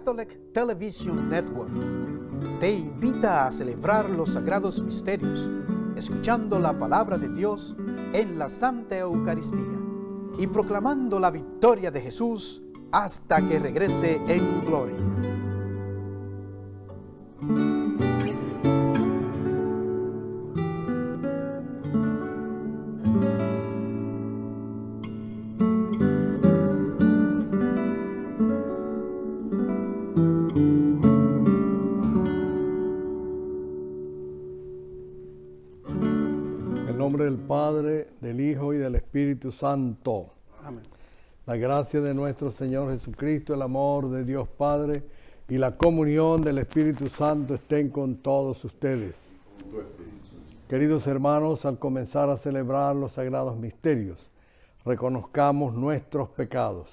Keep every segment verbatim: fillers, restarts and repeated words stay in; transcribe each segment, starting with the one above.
Apostolic Television Network te invita a celebrar los sagrados misterios, escuchando la palabra de Dios en la Santa Eucaristía y proclamando la victoria de Jesús hasta que regrese en gloria. En nombre del Padre, del Hijo y del Espíritu Santo. Amén. La gracia de nuestro Señor Jesucristo, el amor de Dios Padre y la comunión del Espíritu Santo estén con todos ustedes. Queridos hermanos, al comenzar a celebrar los sagrados misterios, reconozcamos nuestros pecados.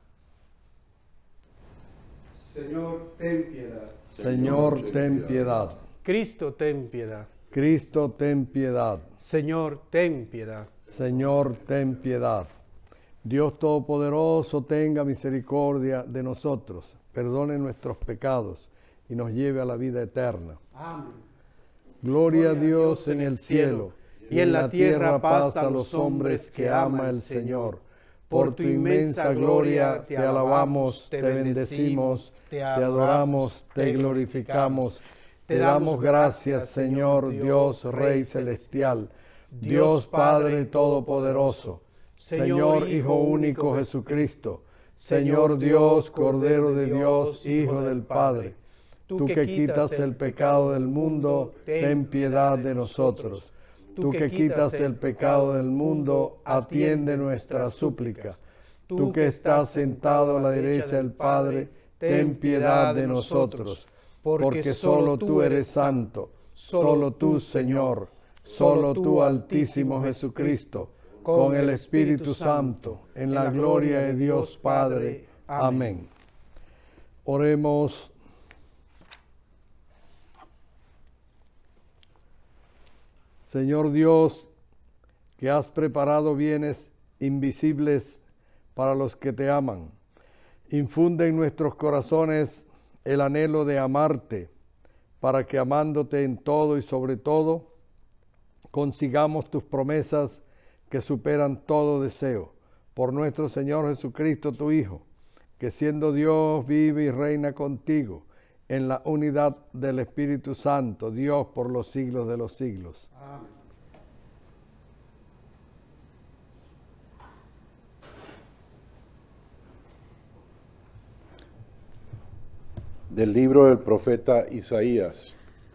Señor, ten piedad. Señor, ten piedad. Cristo, ten piedad. Cristo, ten piedad. Señor, ten piedad. Señor, ten piedad. Dios Todopoderoso, tenga misericordia de nosotros, perdone nuestros pecados y nos lleve a la vida eterna. Amén. Gloria a Dios en el cielo, y en la tierra paz a los hombres que ama el Señor. Por tu inmensa gloria te alabamos, te bendecimos, te adoramos, te glorificamos. Te damos gracias, Señor Dios, Rey celestial, Dios Padre todopoderoso, Señor Hijo único Jesucristo, Señor Dios, Cordero de Dios, Hijo del Padre. Tú que quitas el pecado del mundo, ten piedad de nosotros. Tú que quitas el pecado del mundo, atiende nuestra súplica. Tú que estás sentado a la derecha del Padre, ten piedad de nosotros. Porque solo tú eres santo, solo tú, Señor, solo tú, Altísimo Jesucristo, con el Espíritu Santo, en la gloria de Dios Padre. Amén. Oremos. Señor Dios, que has preparado bienes invisibles para los que te aman, infunde en nuestros corazones el anhelo de amarte, para que amándote en todo y sobre todo, consigamos tus promesas que superan todo deseo. Por nuestro Señor Jesucristo, tu Hijo, que siendo Dios vive y reina contigo, en la unidad del Espíritu Santo, Dios por los siglos de los siglos. Amén. Del libro del profeta Isaías.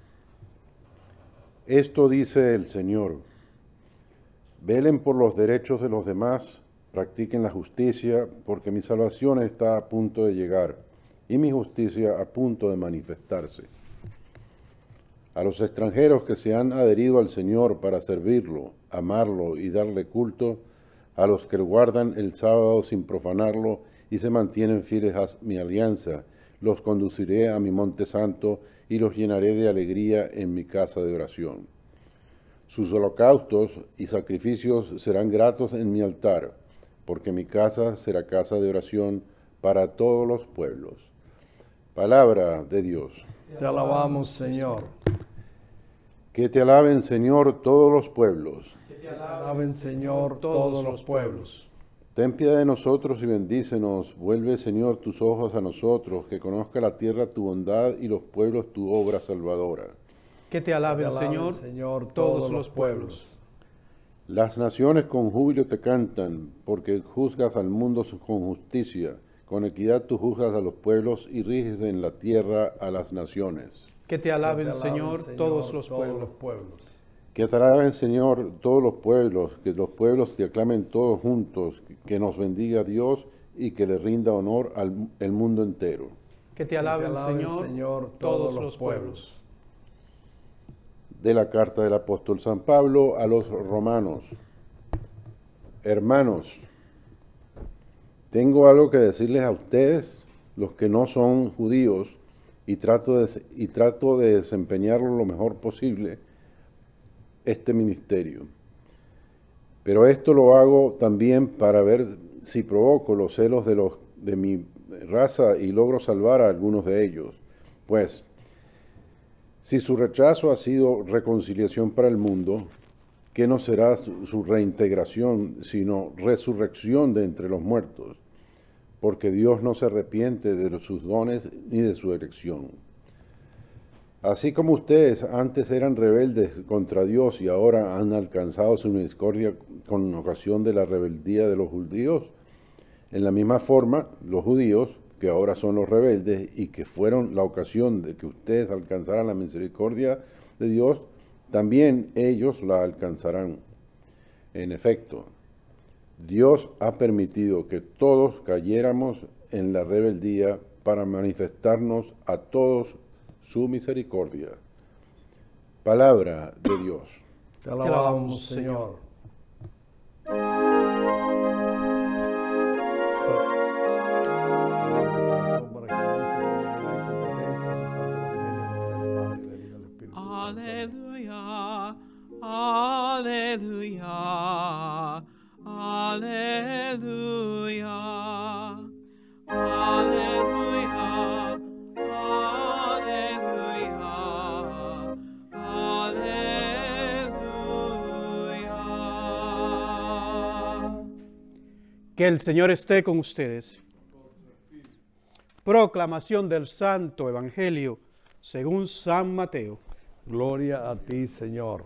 Esto dice el Señor: velen por los derechos de los demás, practiquen la justicia, porque mi salvación está a punto de llegar y mi justicia a punto de manifestarse. A los extranjeros que se han adherido al Señor para servirlo, amarlo y darle culto, a los que guardan el sábado sin profanarlo y se mantienen fieles a mi alianza, los conduciré a mi monte santo y los llenaré de alegría en mi casa de oración. Sus holocaustos y sacrificios serán gratos en mi altar, porque mi casa será casa de oración para todos los pueblos. Palabra de Dios. Te alabamos, Señor. Que te alaben, Señor, todos los pueblos. Que te alaben, Señor, todos los pueblos. Ten piedad de nosotros y bendícenos. Vuelve, Señor, tus ojos a nosotros, que conozca la tierra tu bondad y los pueblos tu obra salvadora. Que te alaben, Te alaben, Señor, Señor, todos los pueblos. Las naciones con júbilo te cantan, porque juzgas al mundo con justicia. Con equidad tú juzgas a los pueblos y riges en la tierra a las naciones. Que te alaben, Que te alaben, Señor, Señor, todos los todos pueblos. los pueblos. Que te alaben, Señor, todos los pueblos, que los pueblos te aclamen todos juntos, que nos bendiga Dios y que le rinda honor al el mundo entero. Que te alaben, Que te alaben, Señor, Señor, todos los pueblos. De la carta del apóstol San Pablo a los romanos. Hermanos, tengo algo que decirles a ustedes, los que no son judíos, y trato de, y trato de desempeñarlo lo mejor posible, este ministerio. Pero esto lo hago también para ver si provoco los celos de, los, de, mi, raza y logro salvar a algunos de ellos. Pues, si su rechazo ha sido reconciliación para el mundo, ¿qué no será su, su reintegración, sino resurrección de entre los muertos? Porque Dios no se arrepiente de sus dones ni de su elección. Así como ustedes antes eran rebeldes contra Dios y ahora han alcanzado su misericordia con ocasión de la rebeldía de los judíos, en la misma forma, los judíos, que ahora son los rebeldes y que fueron la ocasión de que ustedes alcanzaran la misericordia de Dios, también ellos la alcanzarán. En efecto, Dios ha permitido que todos cayéramos en la rebeldía para manifestarnos a todos su misericordia. Palabra de Dios. Te alabamos, Señor. Aleluya, aleluya, aleluya, aleluya, aleluya. Que el Señor esté con ustedes. Proclamación del Santo Evangelio según San Mateo. Gloria a ti, Señor.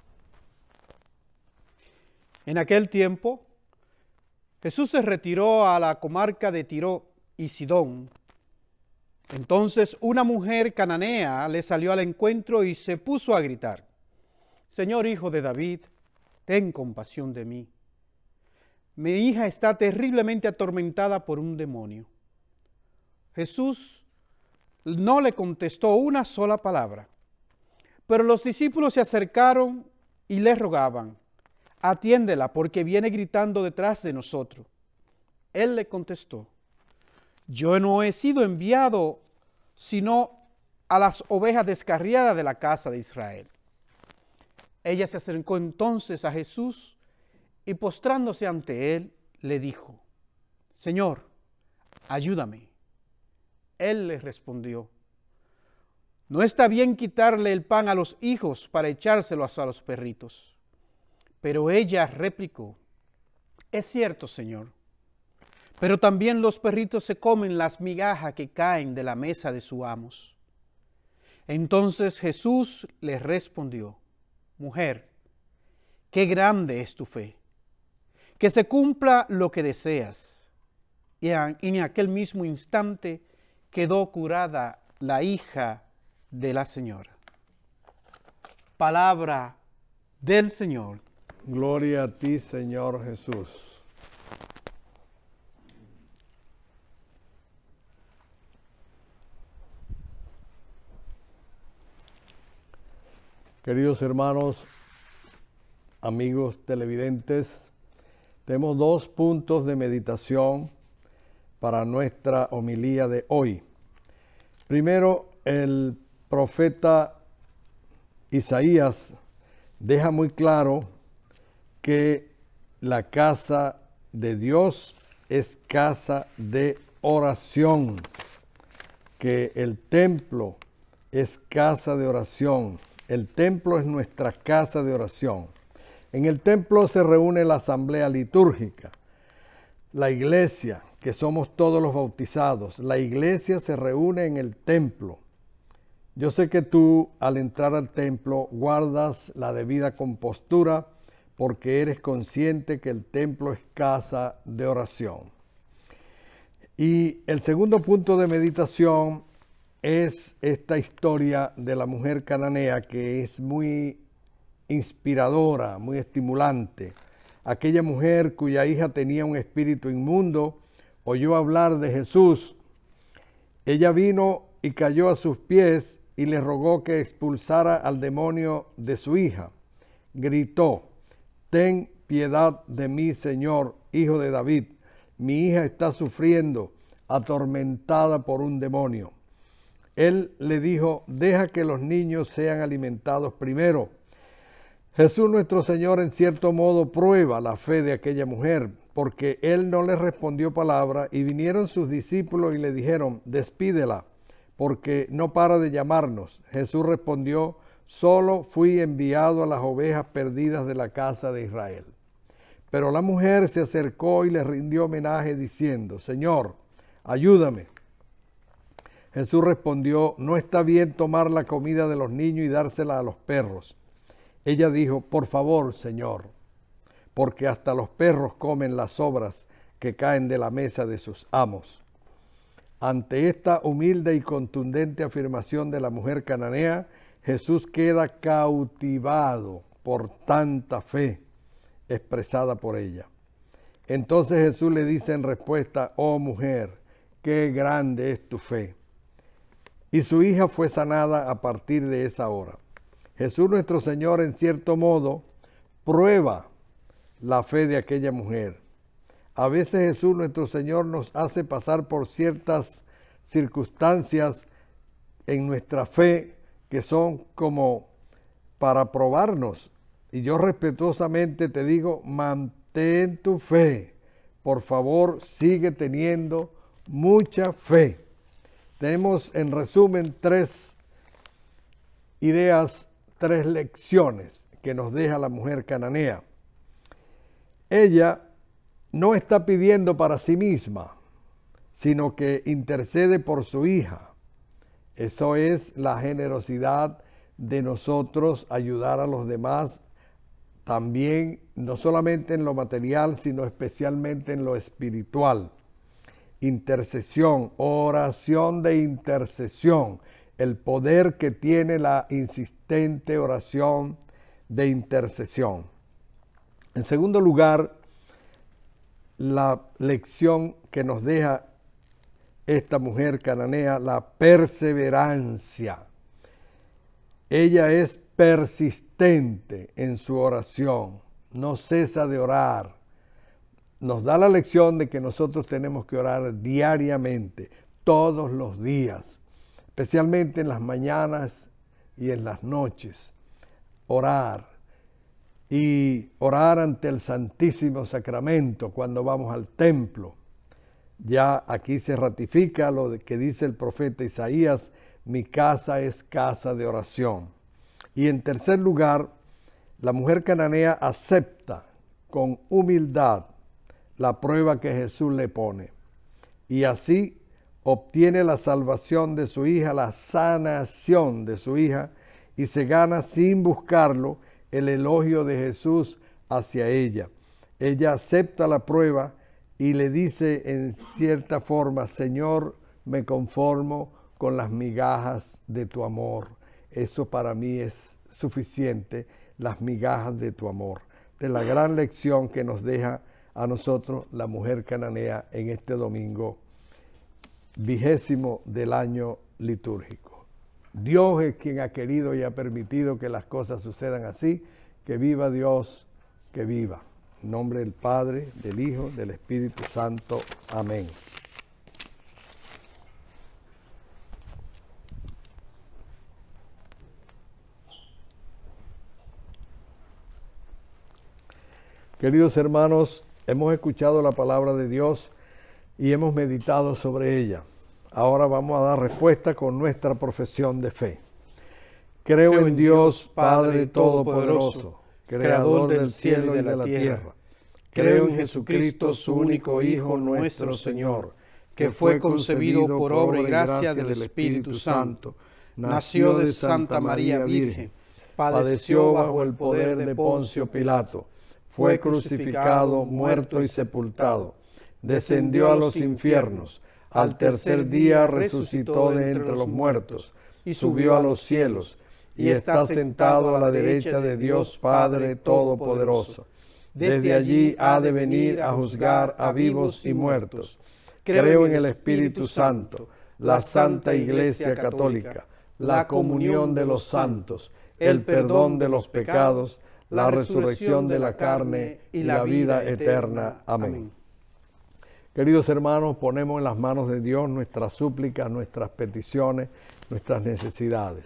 En aquel tiempo, Jesús se retiró a la comarca de Tiro y Sidón. Entonces una mujer cananea le salió al encuentro y se puso a gritar: Señor, Hijo de David, ten compasión de mí. Mi hija está terriblemente atormentada por un demonio. Jesús no le contestó una sola palabra, pero los discípulos se acercaron y le rogaban: atiéndela, porque viene gritando detrás de nosotros. Él le contestó: yo no he sido enviado sino a las ovejas descarriadas de la casa de Israel. Ella se acercó entonces a Jesús y postrándose ante él, le dijo: Señor, ayúdame. Él le respondió: no está bien quitarle el pan a los hijos para echárselos a los perritos. Pero ella replicó: es cierto, Señor, pero también los perritos se comen las migajas que caen de la mesa de sus amos. Entonces Jesús le respondió: mujer, qué grande es tu fe, que se cumpla lo que deseas. Y en aquel mismo instante quedó curada la hija de la señora. Palabra del Señor. Gloria a ti, Señor Jesús. Queridos hermanos, amigos televidentes, tenemos dos puntos de meditación para nuestra homilía de hoy. Primero, el profeta Isaías deja muy claro que la casa de Dios es casa de oración, que el templo es casa de oración. El templo es nuestra casa de oración. En el templo se reúne la asamblea litúrgica, la iglesia, que somos todos los bautizados. La iglesia se reúne en el templo. Yo sé que tú, al entrar al templo, guardas la debida compostura porque eres consciente que el templo es casa de oración. Y el segundo punto de meditación es esta historia de la mujer cananea, que es muy inspiradora, muy estimulante. Aquella mujer cuya hija tenía un espíritu inmundo oyó hablar de Jesús. Ella vino y cayó a sus pies y le rogó que expulsara al demonio de su hija. Gritó: ten piedad de mí, Señor, Hijo de David. Mi hija está sufriendo, atormentada por un demonio. Él le dijo: deja que los niños sean alimentados primero. Jesús nuestro Señor en cierto modo prueba la fe de aquella mujer, porque él no les respondió palabra, y vinieron sus discípulos y le dijeron, despídela, porque no para de llamarnos. Jesús respondió, solo fui enviado a las ovejas perdidas de la casa de Israel. Pero la mujer se acercó y le rindió homenaje diciendo, Señor, ayúdame. Jesús respondió, no está bien tomar la comida de los niños y dársela a los perros. Ella dijo, por favor, Señor, porque hasta los perros comen las sobras que caen de la mesa de sus amos. Ante esta humilde y contundente afirmación de la mujer cananea, Jesús queda cautivado por tanta fe expresada por ella. Entonces Jesús le dice en respuesta, oh mujer, qué grande es tu fe. Y su hija fue sanada a partir de esa hora. Jesús nuestro Señor, en cierto modo, prueba la fe de aquella mujer. A veces Jesús nuestro Señor nos hace pasar por ciertas circunstancias en nuestra fe que son como para probarnos. Y yo respetuosamente te digo, mantén tu fe. Por favor, sigue teniendo mucha fe. Tenemos en resumen tres ideas, tres lecciones que nos deja la mujer cananea. Ella no está pidiendo para sí misma, sino que intercede por su hija. Eso es la generosidad de nosotros, ayudar a los demás, también no solamente en lo material, sino especialmente en lo espiritual. Intercesión, oración de intercesión, el poder que tiene la insistente oración de intercesión. En segundo lugar, la lección que nos deja esta mujer cananea, la perseverancia. Ella es persistente en su oración, no cesa de orar. Nos da la lección de que nosotros tenemos que orar diariamente, todos los días, especialmente en las mañanas y en las noches. Orar. Y orar ante el Santísimo Sacramento cuando vamos al templo. Ya aquí se ratifica lo que dice el profeta Isaías, mi casa es casa de oración. Y en tercer lugar, la mujer cananea acepta con humildad la prueba que Jesús le pone. Y así obtiene la salvación de su hija, la sanación de su hija, y se gana sin buscarlo el elogio de Jesús hacia ella. Ella acepta la prueba y le dice en cierta forma, Señor, me conformo con las migajas de tu amor. Eso para mí es suficiente, las migajas de tu amor. De la gran lección que nos deja a nosotros la mujer cananea en este domingo vigésimo del año litúrgico. Dios es quien ha querido y ha permitido que las cosas sucedan así. Que viva Dios, que viva. En nombre del Padre, del Hijo, del Espíritu Santo. Amén. Queridos hermanos, hemos escuchado la palabra de Dios y hemos meditado sobre ella. Ahora vamos a dar respuesta con nuestra profesión de fe. Creo, Creo en Dios, Padre Todopoderoso, Creador del cielo y de la tierra. Creo en Jesucristo, su único Hijo, nuestro Señor, que fue concebido por obra y gracia del Espíritu Santo, nació de Santa María Virgen, padeció bajo el poder de Poncio Pilato, fue crucificado, muerto y sepultado, descendió a los infiernos, al tercer día resucitó de entre los muertos, y subió a los cielos, y está sentado a la derecha de Dios Padre Todopoderoso. Desde allí ha de venir a juzgar a vivos y muertos. Creo en el Espíritu Santo, la Santa Iglesia Católica, la comunión de los santos, el perdón de los pecados, la resurrección de la carne y la vida eterna. Amén. Queridos hermanos, ponemos en las manos de Dios nuestras súplicas, nuestras peticiones, nuestras necesidades.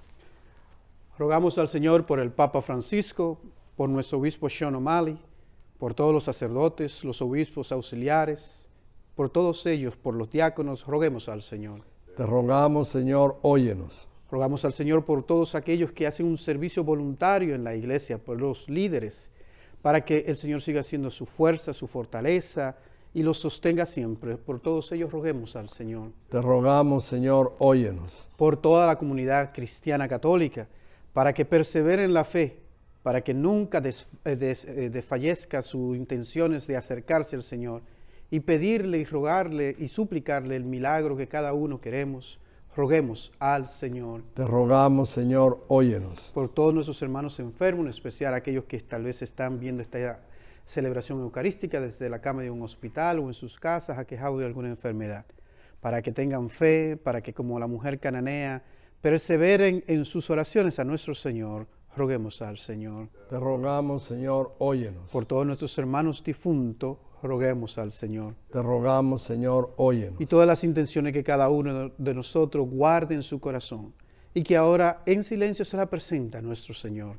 Rogamos al Señor por el Papa Francisco, por nuestro obispo Sean O'Malley, por todos los sacerdotes, los obispos auxiliares, por todos ellos, por los diáconos, roguemos al Señor. Te rogamos, Señor, óyenos. Rogamos al Señor por todos aquellos que hacen un servicio voluntario en la iglesia, por los líderes, para que el Señor siga siendo su fuerza, su fortaleza y los sostenga siempre. Por todos ellos roguemos al Señor. Te rogamos, Señor, óyenos. Por toda la comunidad cristiana católica, para que persevere en la fe, para que nunca des, eh, des, eh, desfallezca sus intenciones de acercarse al Señor y pedirle y rogarle y suplicarle el milagro que cada uno queremos. Roguemos al Señor. Te rogamos, Señor, óyenos. Por todos nuestros hermanos enfermos, en especial aquellos que tal vez están viendo esta celebración eucarística desde la cama de un hospital o en sus casas, aquejados de alguna enfermedad, para que tengan fe, para que como la mujer cananea perseveren en sus oraciones a nuestro Señor. Roguemos al Señor. Te rogamos, Señor, óyenos. Por todos nuestros hermanos difuntos, roguemos al Señor. Te rogamos, Señor, óyenos. Y todas las intenciones que cada uno de nosotros guarde en su corazón y que ahora en silencio se la presenta a nuestro Señor.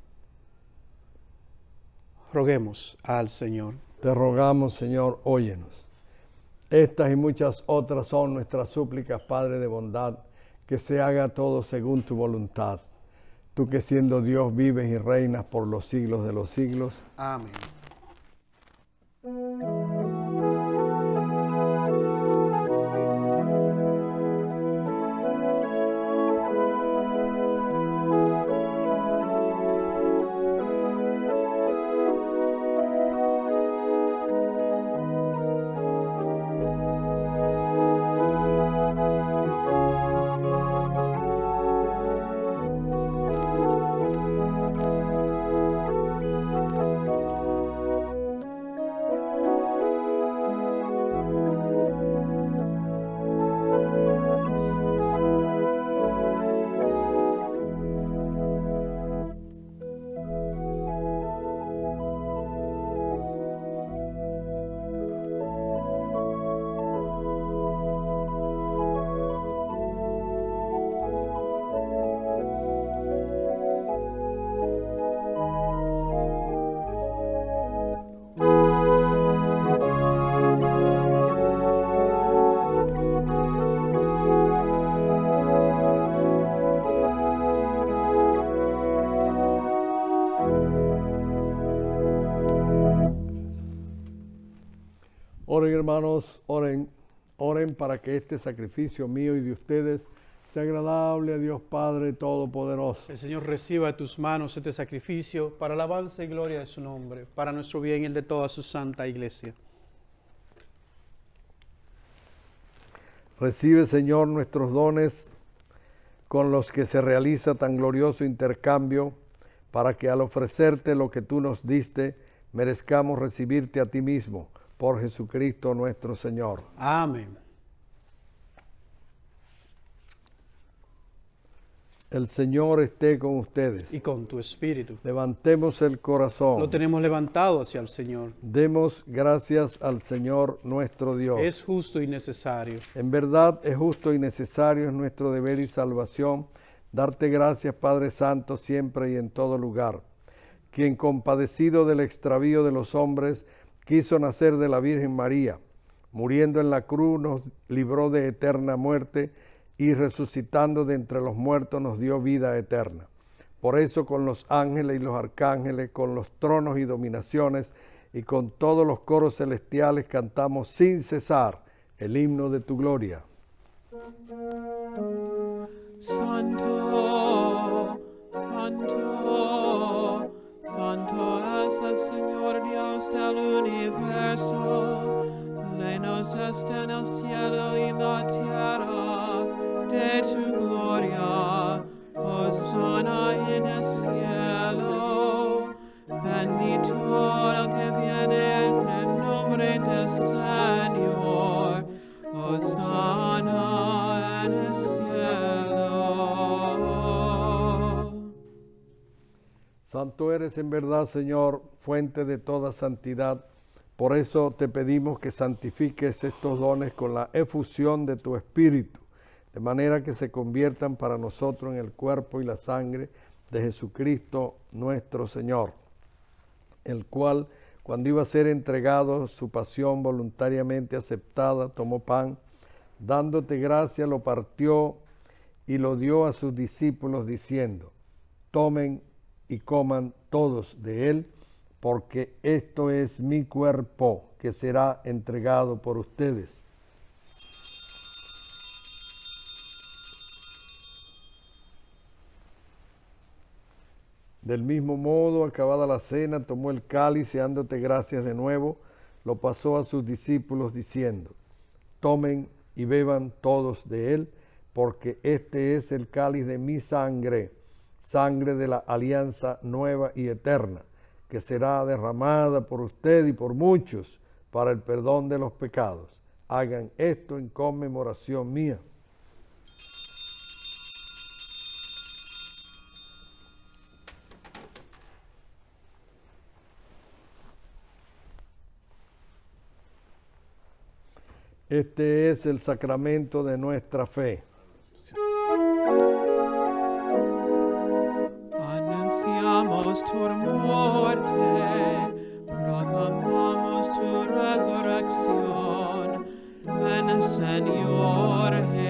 Roguemos al Señor. Te rogamos, Señor, óyenos. Estas y muchas otras son nuestras súplicas, Padre de bondad, que se haga todo según tu voluntad. Tú que siendo Dios vives y reinas por los siglos de los siglos. Amén. Oren, hermanos, oren, oren para que este sacrificio mío y de ustedes sea agradable a Dios Padre Todopoderoso. El Señor reciba de tus manos este sacrificio para alabanza y gloria de su nombre, para nuestro bien y el de toda su santa iglesia. Recibe, Señor, nuestros dones con los que se realiza tan glorioso intercambio, para que al ofrecerte lo que tú nos diste, merezcamos recibirte a ti mismo, por Jesucristo nuestro Señor. Amén. El Señor esté con ustedes. Y con tu espíritu. Levantemos el corazón. Lo tenemos levantado hacia el Señor. Demos gracias al Señor nuestro Dios. Es justo y necesario. En verdad es justo y necesario, es nuestro deber y salvación, darte gracias, Padre Santo, siempre y en todo lugar, quien compadecido del extravío de los hombres, quiso nacer de la Virgen María, muriendo en la cruz nos libró de eterna muerte y resucitando de entre los muertos nos dio vida eterna. Por eso con los ángeles y los arcángeles, con los tronos y dominaciones y con todos los coros celestiales cantamos sin cesar el himno de tu gloria. Santo, Santo, Santo es el Señor Dios del universo, llenos está en el cielo y la tierra de tu gloria, Hosanna en el cielo, bendito el que viene en el nombre del Señor, Hosanna en el cielo. Santo eres en verdad, Señor, fuente de toda santidad. Por eso te pedimos que santifiques estos dones con la efusión de tu Espíritu, de manera que se conviertan para nosotros en el cuerpo y la sangre de Jesucristo nuestro Señor, el cual, cuando iba a ser entregado su pasión voluntariamente aceptada, tomó pan, dándote gracia, lo partió y lo dio a sus discípulos diciendo, tomen y coman todos de él, porque esto es mi cuerpo que será entregado por ustedes. Del mismo modo, acabada la cena, tomó el cáliz y dándote gracias de nuevo, lo pasó a sus discípulos diciendo, tomen y beban todos de él, porque este es el cáliz de mi sangre, sangre de la alianza nueva y eterna, que será derramada por usted y por muchos para el perdón de los pecados. Hagan esto en conmemoración mía. Este es el sacramento de nuestra fe. Annunciamos tu muerte, proclamamos tu resurrección. Ven, Señor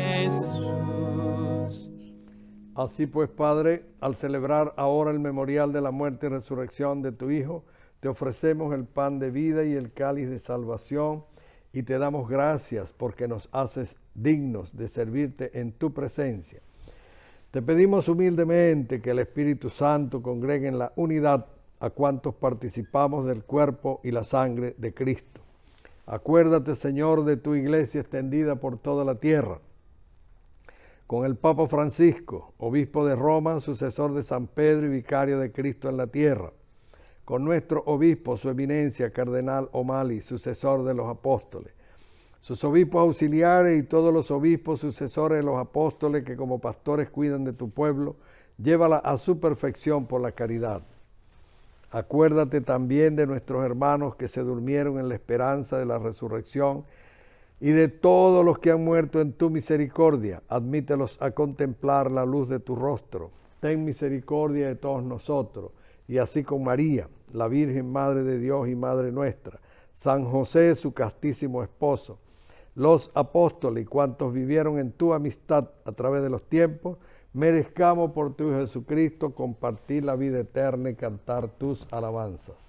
Jesús. Así pues, Padre, al celebrar ahora el memorial de la muerte y resurrección de tu Hijo, te ofrecemos el pan de vida y el cáliz de salvación, y te damos gracias porque nos haces dignos de servirte en tu presencia. Te pedimos humildemente que el Espíritu Santo congregue en la unidad a cuantos participamos del cuerpo y la sangre de Cristo. Acuérdate, Señor, de tu iglesia extendida por toda la tierra, con el Papa Francisco, obispo de Roma, sucesor de San Pedro y vicario de Cristo en la tierra, con nuestro obispo, su eminencia, Cardenal O'Malley, sucesor de los apóstoles, sus obispos auxiliares y todos los obispos sucesores de los apóstoles que como pastores cuidan de tu pueblo, llévala a su perfección por la caridad. Acuérdate también de nuestros hermanos que se durmieron en la esperanza de la resurrección y de todos los que han muerto en tu misericordia. Admítelos a contemplar la luz de tu rostro. Ten misericordia de todos nosotros, y así con María, la Virgen Madre de Dios y Madre nuestra, San José, su castísimo esposo, los apóstoles y cuantos vivieron en tu amistad a través de los tiempos, merezcamos por tu Hijo Jesucristo compartir la vida eterna y cantar tus alabanzas.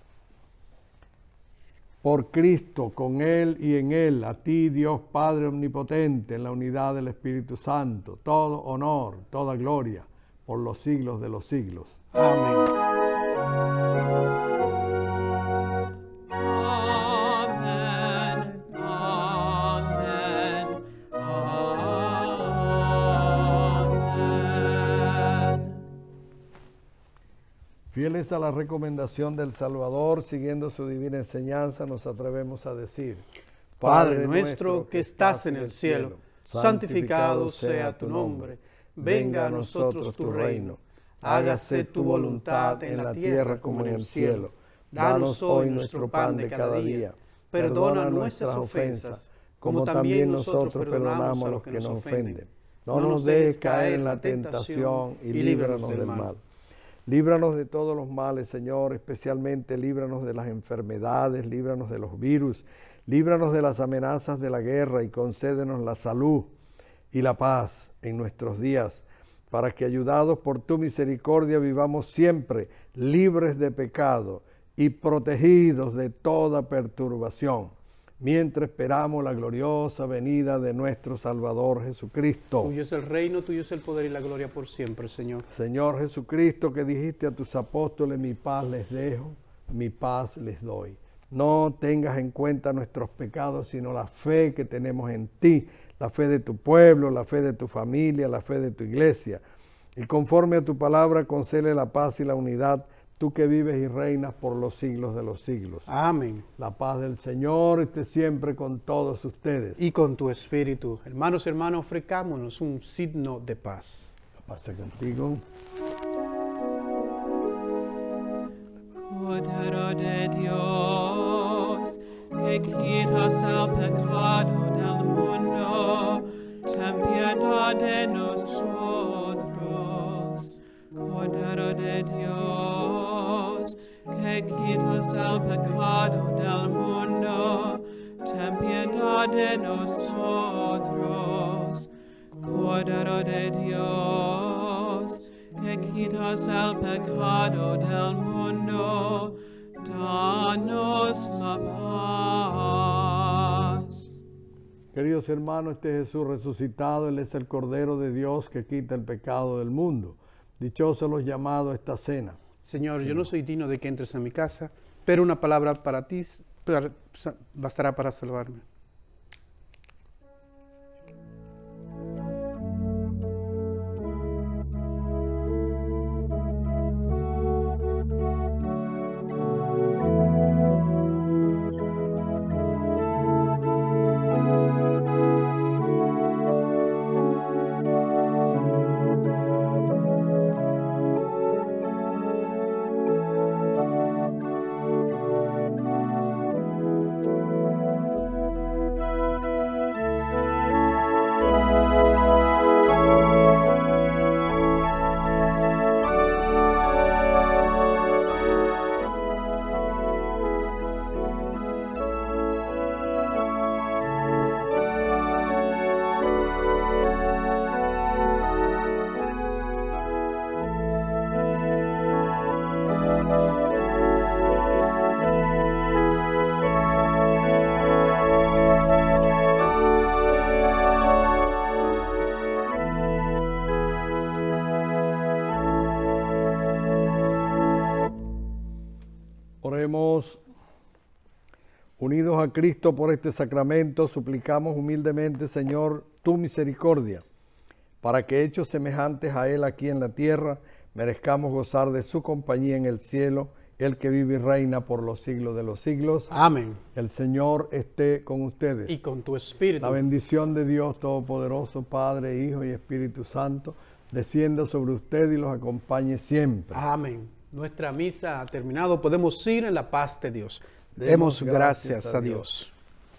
Por Cristo, con Él y en Él, a ti, Dios Padre Omnipotente, en la unidad del Espíritu Santo, todo honor, toda gloria, por los siglos de los siglos. Amén. Amen, amen, amen. Fieles a la recomendación del Salvador, siguiendo su divina enseñanza, nos atrevemos a decir, Padre nuestro que estás en el cielo, santificado sea tu nombre. Venga a nosotros tu reino. Hágase tu voluntad en la tierra como en el cielo. Danos hoy nuestro pan de cada día. Perdona nuestras ofensas, como también nosotros perdonamos a los que nos ofenden. No nos dejes caer en la tentación y líbranos del mal. Líbranos de todos los males, Señor, especialmente líbranos de las enfermedades, líbranos de los virus, líbranos de las amenazas de la guerra y concédenos la salud y la paz en nuestros días, para que ayudados por tu misericordia vivamos siempre libres de pecado y protegidos de toda perturbación, mientras esperamos la gloriosa venida de nuestro Salvador Jesucristo. Tuyo es el reino, tuyo es el poder y la gloria por siempre, Señor. Señor Jesucristo, que dijiste a tus apóstoles, mi paz les dejo, mi paz les doy. No tengas en cuenta nuestros pecados, sino la fe que tenemos en ti, la fe de tu pueblo, la fe de tu familia, la fe de tu iglesia. Y conforme a tu palabra, concede la paz y la unidad, tú que vives y reinas por los siglos de los siglos. Amén. La paz del Señor esté siempre con todos ustedes. Y con tu espíritu. Hermanos, hermanos, ofrezcámonos un signo de paz. La paz sea contigo. Cordero de Dios, que quitas el pecado del mundo, ten piedad de nosotros. Cordero de Dios, que quitas el pecado del mundo, ten piedad de nosotros. Cordero de Dios, que quitas el pecado del mundo, danos la paz. Queridos hermanos, este es Jesús resucitado, Él es el Cordero de Dios que quita el pecado del mundo. Dichosos los llamados a esta cena. Señor, yo no soy digno de que entres en mi casa, pero una palabra para ti para- bastará para salvarme. Oremos. Unidos a Cristo por este sacramento, suplicamos humildemente, Señor, tu misericordia, para que, hechos semejantes a Él aquí en la tierra, merezcamos gozar de su compañía en el cielo, el que vive y reina por los siglos de los siglos. Amén. El Señor esté con ustedes. Y con tu espíritu. La bendición de Dios Todopoderoso, Padre, Hijo y Espíritu Santo, descienda sobre usted y los acompañe siempre. Amén. Nuestra misa ha terminado. Podemos ir en la paz de Dios. Demos gracias a Dios.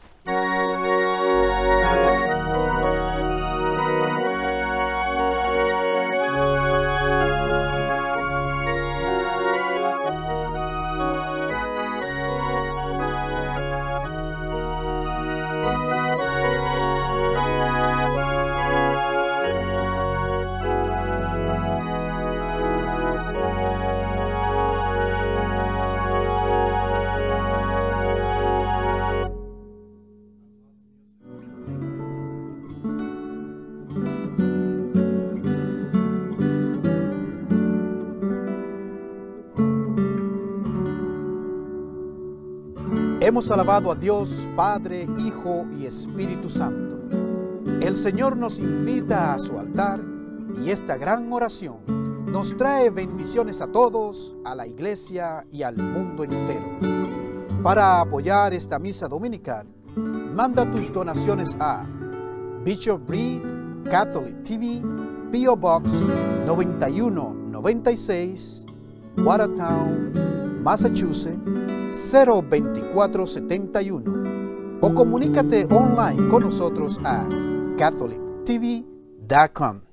Hemos alabado a Dios, Padre, Hijo y Espíritu Santo. El Señor nos invita a su altar y esta gran oración nos trae bendiciones a todos, a la iglesia y al mundo entero. Para apoyar esta misa dominical, manda tus donaciones a Bishop Reed Catholic T V, P O Box noventa y uno noventa y seis, Watertown, Massachusetts cero veinticuatro setenta y uno, o comunícate online con nosotros a catholic t v punto com.